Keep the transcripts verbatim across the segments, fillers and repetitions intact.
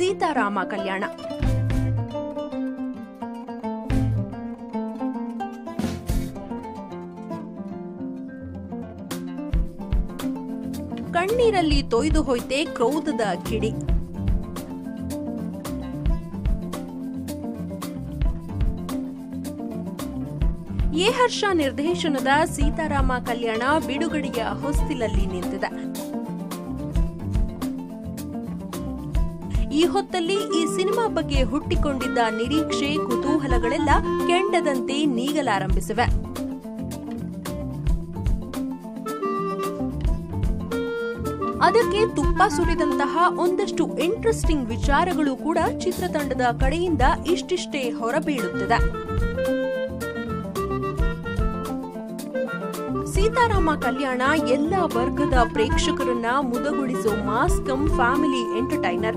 ಸೀತಾರಾಮ ಕಲ್ಯಾಣ. ಕಣ್ಣೀರಲ್ಲಿ ತೊಯ್ದು ಹೋಯ್ತೆ ಕ್ರೋಧದ ಕಿಡಿ. ಎ ಹರ್ಷ ನಿರ್ದೇಶನದ ಸೀತಾರಾಮ ಕಲ್ಯಾಣ ಬಿಡುಗಡೆಯ ಹೊಸ್ತಿಲಲ್ಲಿ ನಿಂತಿದೆ. ಈ ಹೊತ್ತಲ್ಲಿ ಈ ಸಿನಿಮಾ ಬಗ್ಗೆ ಹುಟ್ಟಿಕೊಂಡಿದ್ದ ನಿರೀಕ್ಷೆ, ಕುತೂಹಲಗಳೆಲ್ಲ ಕೆಂಡದಂತೆ ನೀಗಲಾರಂಭಿಸಿವೆ. ಅದಕ್ಕೆ ತುಪ್ಪ ಸುರಿದಂತಹ ಒಂದಷ್ಟು ಇಂಟ್ರೆಸ್ಟಿಂಗ್ ವಿಚಾರಗಳು ಕೂಡ ಚಿತ್ರತಂಡದ ಕಡೆಯಿಂದ ಇಷ್ಟಿಷ್ಟೇ ಹೊರಬೀಳುತ್ತಿದೆ. ಸೀತಾರಾಮ ಕಲ್ಯಾಣ ಎಲ್ಲ ವರ್ಗದ ಪ್ರೇಕ್ಷಕರನ್ನ ಮುದಗೊಳಿಸೋ ಮಾಸ್ ಕಮ್ ಫ್ಯಾಮಿಲಿ ಎಂಟರ್ಟೈನರ್.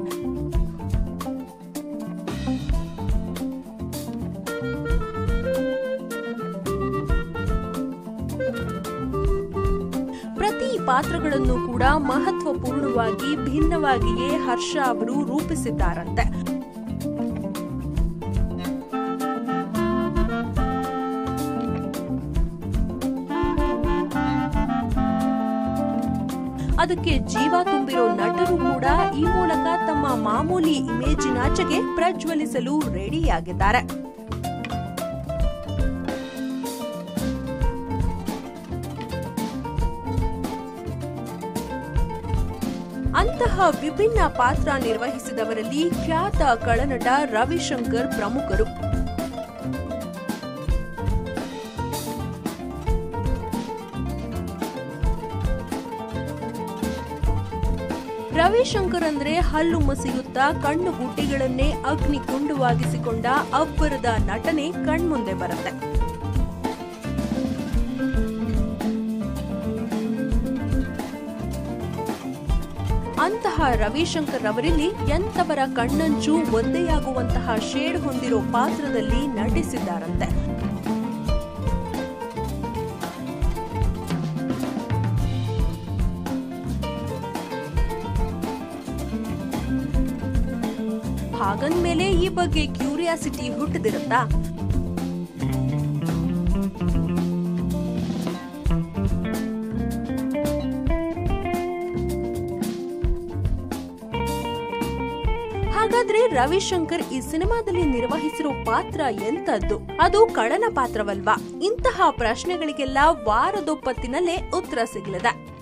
ಪ್ರತಿ ಪಾತ್ರಗಳನ್ನು ಕೂಡ ಮಹತ್ವಪೂರ್ಣವಾಗಿ ಭಿನ್ನವಾಗಿಯೇ ಹರ್ಷ ಅವರು ರೂಪಿಸಿದ್ದಾರಂತೆ. ಅದಕ್ಕೆ ಜೀವ ತುಂಬಿರೋ ನಟರು ಕೂಡ ಈ ಮೂಲಕ ತಮ್ಮ ಮಾಮೂಲಿ ಇಮೇಜಿನಾಚೆಗೆ ಪ್ರಜ್ವಲಿಸಲು ರೆಡಿಯಾಗಿದ್ದಾರೆ. ಅಂತಹ ವಿಭಿನ್ನ ಪಾತ್ರ ನಿರ್ವಹಿಸಿದವರಲ್ಲಿ ಖ್ಯಾತ ಕಳನಟ ರವಿಶಂಕರ್ ಪ್ರಮುಖರು. ರವಿಶಂಕರ್ ಅಂದ್ರೆ ಹಲ್ಲು ಮಸಿಯುತ್ತಾ ಕಣ್ಣು ಗುಡ್ಡೆಗಳನ್ನೇ ಅಗ್ನಿಕುಂಡವಾಗಿಸಿಕೊಂಡ ಅಬ್ಬರದ ನಟನೆ ಕಣ್ಮುಂದೆ ಬರುತ್ತೆ. ಅಂತಹ ರವಿಶಂಕರ್ ಅವರಲ್ಲಿ ಎಂತವರ ಕಣ್ಣಂಚು ಒದ್ದೆಯಾಗುವಂತಹ ಶೇಡ್ ಹೊಂದಿರೋ ಪಾತ್ರದಲ್ಲಿ ನಟಿಸಿದ್ದಾರಂತೆ. ಹಾಗಂದ್ಮೇಲೆ ಈ ಬಗ್ಗೆ ಕ್ಯೂರಿಯಾಸಿಟಿ ಹುಟ್ಟಿದಿರುತ್ತಾ? ಹಾಗಾದ್ರೆ ರವಿಶಂಕರ್ ಈ ಸಿನಿಮಾದಲ್ಲಿ ನಿರ್ವಹಿಸಿರೋ ಪಾತ್ರ ಎಂತದ್ದು? ಅದು ಕಳನ ಪಾತ್ರವಲ್ವಾ? ಇಂತಹ ಪ್ರಶ್ನೆಗಳಿಗೆಲ್ಲ ವಾರದೊಪ್ಪತ್ತಿನಲ್ಲೇ ಉತ್ತರ ಸಿಗಲಿದೆ.